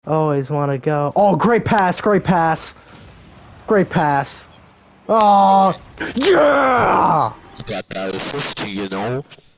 Always want to go. Oh, great pass, great pass. Great pass. Oh, yeah! Got that assist, you know.